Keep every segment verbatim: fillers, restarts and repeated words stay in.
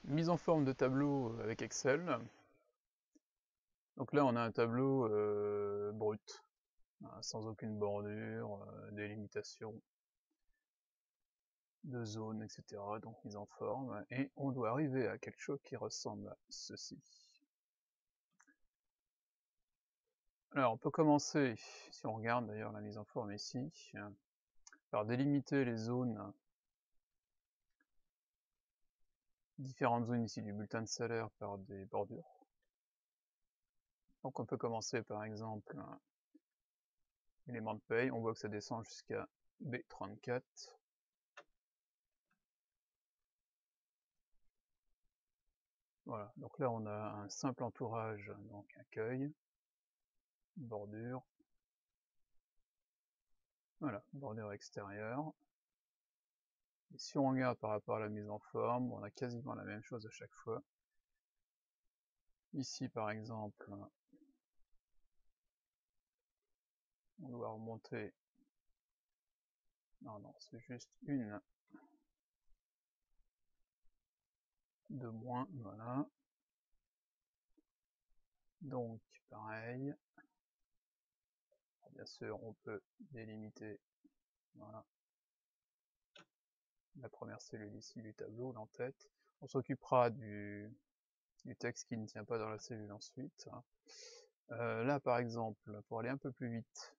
Mise en forme de tableau avec Excel. Donc là on a un tableau euh, brut, hein, sans aucune bordure, euh, délimitation de zone, et cetera. Donc mise en forme, et on doit arriver à quelque chose qui ressemble à ceci. Alors on peut commencer, si on regarde d'ailleurs la mise en forme ici, par délimiter les zones, différentes zones ici du bulletin de salaire par des bordures. Donc on peut commencer par exemple élément de paye, on voit que ça descend jusqu'à B trente-quatre. Voilà, donc là on a un simple entourage, donc accueil, bordure, voilà, bordure extérieure. Et si on regarde par rapport à la mise en forme, on a quasiment la même chose à chaque fois. Ici par exemple, on doit remonter, non non, c'est juste une de moins, voilà. Donc pareil, bien sûr on peut délimiter, voilà, la première cellule ici du tableau, l'entête. On s'occupera du, du texte qui ne tient pas dans la cellule ensuite. Euh, là par exemple, pour aller un peu plus vite,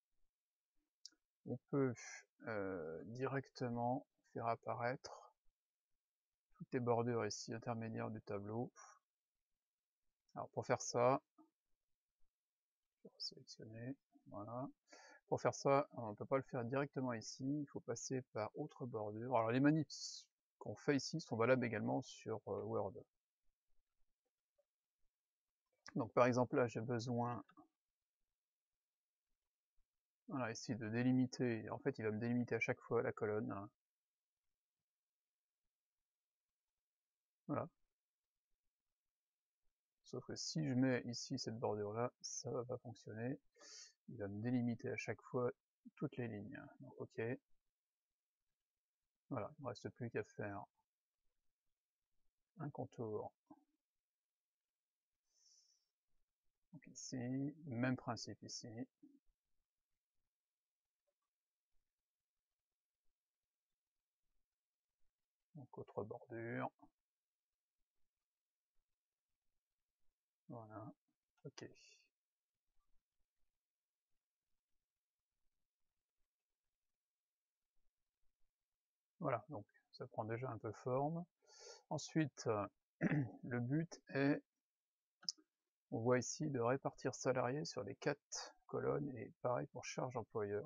on peut euh, directement faire apparaître toutes les bordures ici intermédiaires du tableau. Alors pour faire ça, je vais sélectionner, voilà. Pour faire ça, on ne peut pas le faire directement ici, il faut passer par autre bordure. Alors les manips qu'on fait ici sont valables également sur euh, Word. Donc par exemple là j'ai besoin, voilà, ici de délimiter, en fait il va me délimiter à chaque fois la colonne. Voilà. Sauf que si je mets ici cette bordure là, ça va pas fonctionner. Il va me délimiter à chaque fois toutes les lignes. Donc ok. Voilà, il ne me reste plus qu'à faire un contour. Donc ici, même principe ici. Donc autre bordure. Voilà, ok. Voilà, donc ça prend déjà un peu forme. Ensuite, le but est, on voit ici, de répartir salarié sur les quatre colonnes, et pareil pour charge employeur.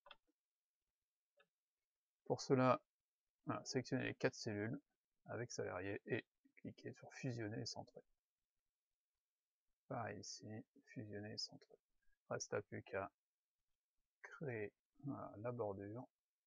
Pour cela, voilà, sélectionner les quatre cellules avec salarié et cliquer sur fusionner et centrer. Pareil ici, fusionner et centrer. Reste à plus qu'à créer, voilà, la bordure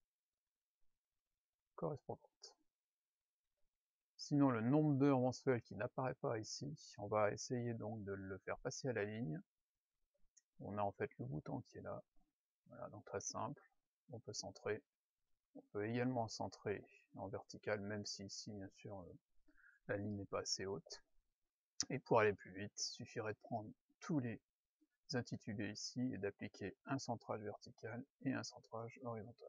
correspondante. Sinon, le nombre d'heures mensuelles qui n'apparaît pas ici, on va essayer donc de le faire passer à la ligne. On a en fait le bouton qui est là. Voilà, donc très simple. On peut centrer. On peut également centrer en vertical, même si ici, bien sûr, la ligne n'est pas assez haute. Et pour aller plus vite, il suffirait de prendre tous les intitulés ici et d'appliquer un centrage vertical et un centrage horizontal.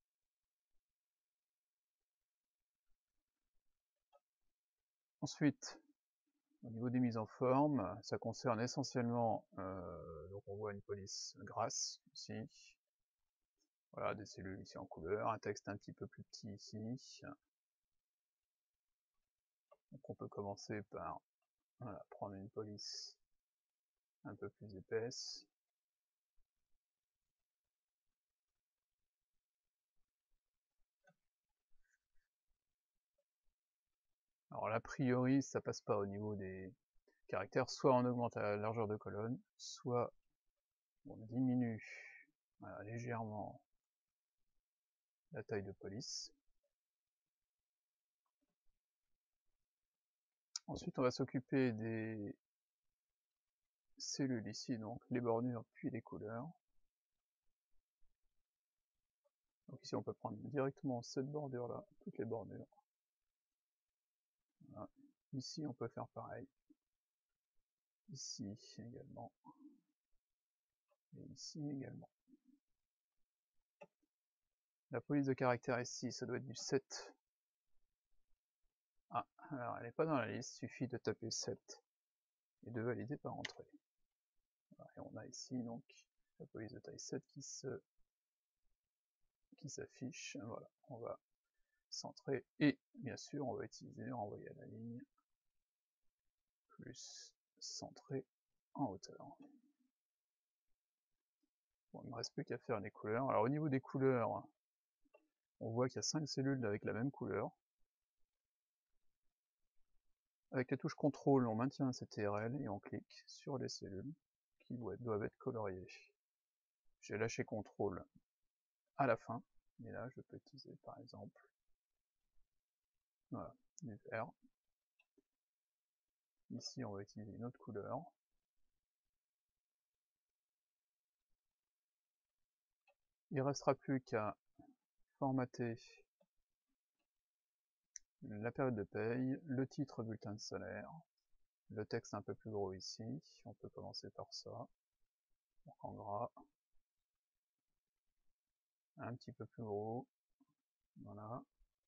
Ensuite, au niveau des mises en forme, ça concerne essentiellement, euh, donc on voit une police grasse ici, voilà, des cellules ici en couleur, un texte un petit peu plus petit ici. Donc on peut commencer par, voilà, prendre une police un peu plus épaisse. Alors a priori, ça passe pas au niveau des caractères, soit on augmente la largeur de colonne, soit on diminue, voilà, légèrement la taille de police. Ensuite, on va s'occuper des cellules ici, donc les bordures puis les couleurs. Donc ici, on peut prendre directement cette bordure-là, toutes les bordures. Voilà. Ici, on peut faire pareil. Ici également. Et ici également. La police de caractère ici, ça doit être du sept. Ah, alors elle n'est pas dans la liste, il suffit de taper sept et de valider par entrée. Voilà, et on a ici donc la police de taille sept qui se qui s'affiche. Voilà, on va centrer et bien sûr on va utiliser renvoyer à la ligne plus centrer en hauteur. Bon, il ne me reste plus qu'à faire les couleurs. Alors au niveau des couleurs, on voit qu'il y a cinq cellules avec la même couleur. Avec la touche contrôle, on maintient un C T R L et on clique sur les cellules qui doivent être coloriées. J'ai lâché contrôle à la fin, et là je peux utiliser par exemple voilà, du vert. Ici on va utiliser une autre couleur. Il ne restera plus qu'à formater la période de paye, le titre bulletin de salaire, le texte un peu plus gros ici, on peut commencer par ça, donc en gras, un petit peu plus gros, voilà.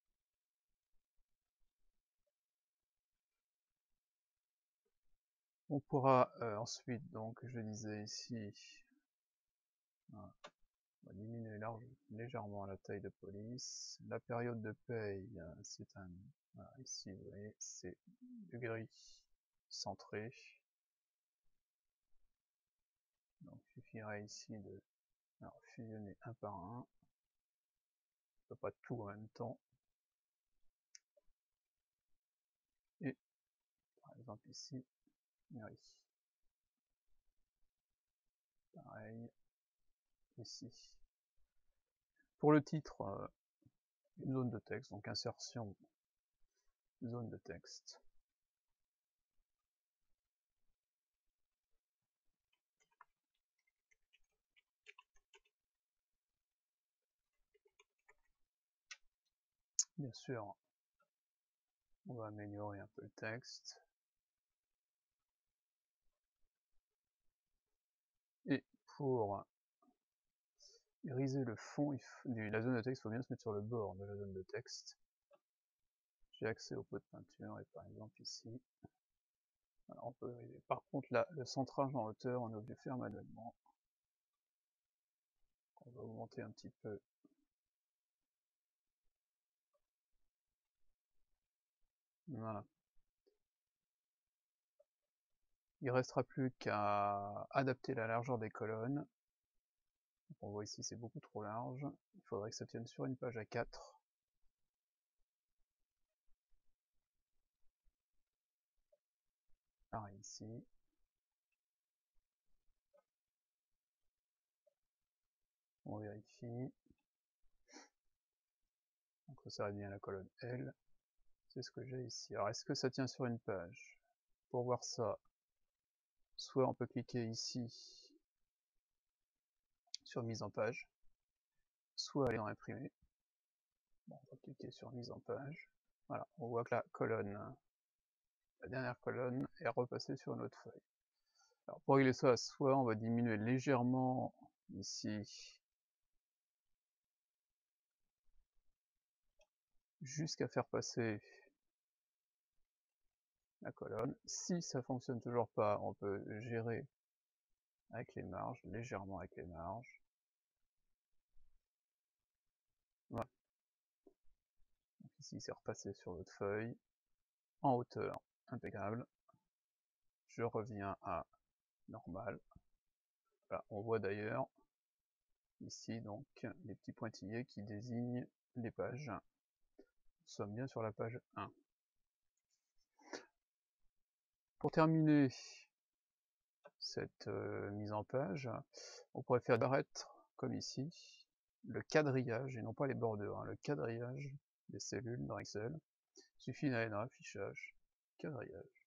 On pourra euh, ensuite, donc je disais ici, voilà, on va diminuer large, légèrement la taille de police. La période de paye, c'est un, voilà, ici vous voyez, c'est du gris centré. Donc il suffirait ici de alors, fusionner un par un. On ne peut pas tout en même temps. Et par exemple ici, gris. Pareil, ici. Pour le titre, euh, une zone de texte, donc insertion, zone de texte. Bien sûr, on va améliorer un peu le texte. Et pour iriser le fond de la zone de texte, il faut bien se mettre sur le bord de la zone de texte. J'ai accès au pot de peinture et par exemple ici, voilà, on peut iriser. Par contre là, le centrage en hauteur, on est obligé de faire manuellement. On va augmenter un petit peu. Voilà. Il ne restera plus qu'à adapter la largeur des colonnes. Donc on voit ici c'est beaucoup trop large. Il faudrait que ça tienne sur une page A quatre. Pareil ici. On vérifie. Donc ça serait bien la colonne L. C'est ce que j'ai ici. Alors est-ce que ça tient sur une page? Pour voir ça, soit on peut cliquer ici sur mise en page, soit aller en imprimer. Bon, on va cliquer sur mise en page. Voilà, on voit que la colonne, la dernière colonne est repassée sur une autre feuille. Alors pour régler ça, soit on va diminuer légèrement ici jusqu'à faire passer la colonne. Si ça fonctionne toujours pas, on peut gérer avec les marges, légèrement avec les marges. Voilà. Donc ici c'est repassé sur l'autre feuille, en hauteur, impeccable. Je reviens à normal. Voilà, on voit d'ailleurs ici donc les petits pointillés qui désignent les pages. Nous sommes bien sur la page un. Pour terminer cette euh, mise en page, on pourrait faire apparaître, comme ici, le quadrillage, et non pas les bordures, hein, le quadrillage des cellules dans Excel. Il suffit d'aller dans l'affichage, quadrillage.